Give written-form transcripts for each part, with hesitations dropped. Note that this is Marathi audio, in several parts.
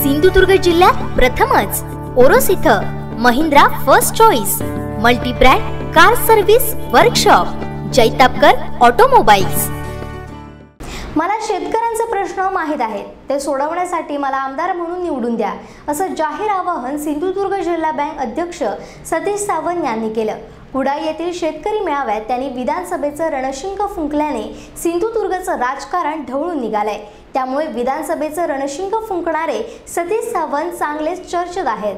सिंधुदुर्ग जिल्ह्यात प्रथमच ओरोस इथं Mahindra first choice multi brand car service workshop Jaitapkar automobiles. मला शेतकऱ्यांचे प्रश्न माहीत आहेत, ते सोडवण्यासाठी मला आमदार म्हणून निवडून द्या, असं जाहीर आवाहन सिंधुदुर्ग जिल्हा बँक अध्यक्ष सतीश सावंत यांनी केलं। कुडाळ येथील शेतकरी मेळाव्यात त्यांनी विधानसभेचं रणशिंग फुंकल्याने सिंधुदुर्गचं राजकारण ढवळून निघालंय। त्यामुळे विधानसभेचं रणशिंग फुंकणारे सतीश सावंत चांगलेच चर्चेत आहेत।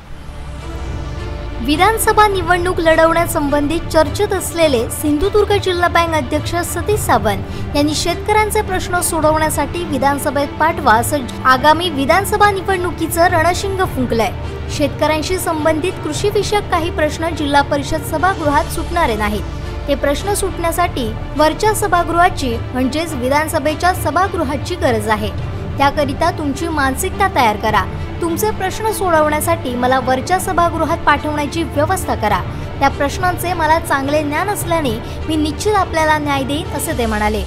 विधानसभा निवडणूक लढवण्यासंबंधी चर्चेत असलेले सिंधुदुर्ग जिल्हा बँक अध्यक्ष सतीश सावंत यांनी शेतकऱ्यांचे प्रश्न सोडवण्यासाठी विधानसभेत पाठवा असं आगामी विधानसभा निवडणुकीचं रणशिंग फुंकलंय। शेतकऱ्यांशी संबंधित कृषी विषयक काही प्रश्न जिल्हा परिषद सभागृहात सुटणारे नाहीत। ते प्रश्न सुटण्यासाठी वरच्या सभागृहाची म्हणजेच विधानसभेच्या सभागृहाची गरज आहे। त्याकरिता तुमची मानसिकता तयार करा। तुमचे प्रश्न सोडवण्यासाठी मला वरच्या सभागृहात पाठवण्याची व्यवस्था करा। त्या प्रश्नांचे मला चांगले ज्ञान असल्याने मी निश्चित आपल्याला न्याय देईन असे ते म्हणाले।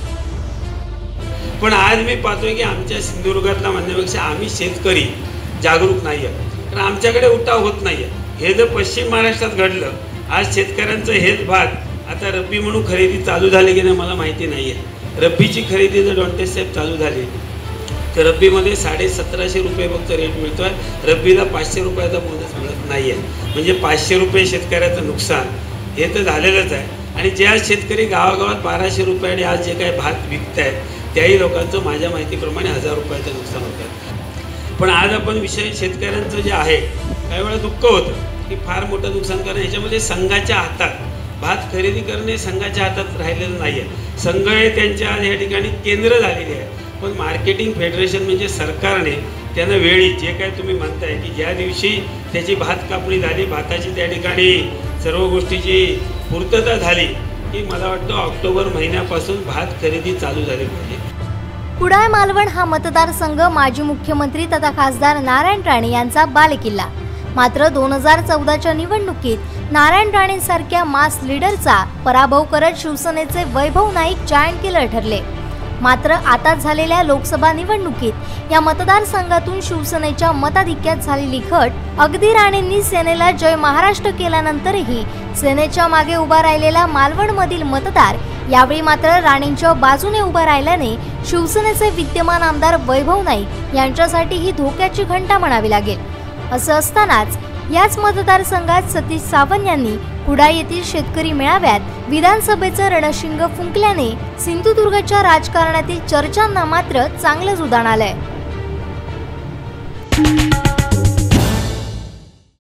पण आज मी पाहतोय की आमच्या सिंधुदुर्गातला म्हणण्यापेक्षा आम्ही शेतकरी जागरूक नाही आहोत, कारण आमच्याकडे उठाव होत नाही आहे। हे जर पश्चिम महाराष्ट्रात घडलं, आज शेतकऱ्यांचं हेच भाग आता रब्बी म्हणून खरेदी चालू झाली की नाही मला माहिती नाही आहे। रब्बीची खरेदी जर डॉन्टे साहेब चालू झाली तर रब्बीमध्ये 1750 रुपये फक्त रेट मिळतो आहे। रब्बीला 500 रुपयाचा बोनस मिळत नाही आहे, म्हणजे 500 रुपये शेतकऱ्याचं नुकसान हे तर झालेलंच आहे। आणि जे आज शेतकरी गावागावात 1200 रुपयाने आज जे काही भात विकत आहेत त्याही लोकांचं माझ्या माहितीप्रमाणे 1000 रुपयाचं नुकसान होतं आहे। पण आज आपण विषय शेतकऱ्यांचं जे आहे काही वेळा दुःख होतं की फार मोठं नुकसान करणं, ह्याच्यामध्ये संघाच्या हातात भात खरेदी करणे संघाच्या हातात राहिलेलं नाही आहे। संघ हे त्यांच्या आज या ठिकाणी केंद्र झालेले आहे, पण मार्केटिंग फेडरेशन म्हणजे सरकारने त्यांना वेळी जे काय तुम्ही म्हणताय की ज्या दिवशी त्याची भात कापणी झाली, भाताची त्या ठिकाणी सर्व गोष्टीची पूर्तता झाली की मला वाटतं ऑक्टोबर महिन्यापासून भात खरेदी चालू झाली पाहिजे। कुडाळ मालवण हा मतदारसंघ माजी मुख्यमंत्री तथा खासदार नारायण राणे यांचा बालेकिल्ला। मात्र 2014च्या निवडणुकीत नारायण राणेंसारख्या मास लीडरचा पराभव करत शिवसेनेचे वैभव नाईक जायंट किलर ठरले। मात्र आता झालेल्या लोकसभा निवडणुकीत या मतदारसंघातून शिवसेनेच्या मताधिक्यात झालेली घट अगदी राणेंनी सेनेला जय महाराष्ट्र केल्यानंतरही सेनेच्या मागे उभा राहिलेला मालवणमधील मतदार यावेळी मात्र राणेंच्या बाजूने उभा राहिल्याने शिवसेनेचे विद्यमान आमदार वैभव नाईक यांच्यासाठी ही धोक्याची घंटा म्हणावी लागेल। असं असतानाच याच मतदारसंघात सतीश सावंत यांनी कुडाळ येथील शेतकरी मेळाव्यात विधानसभेचं रणशिंग फुंकल्याने सिंधुदुर्गच्या राजकारणातील चर्चांना मात्र चांगलंच उधाण आलंय।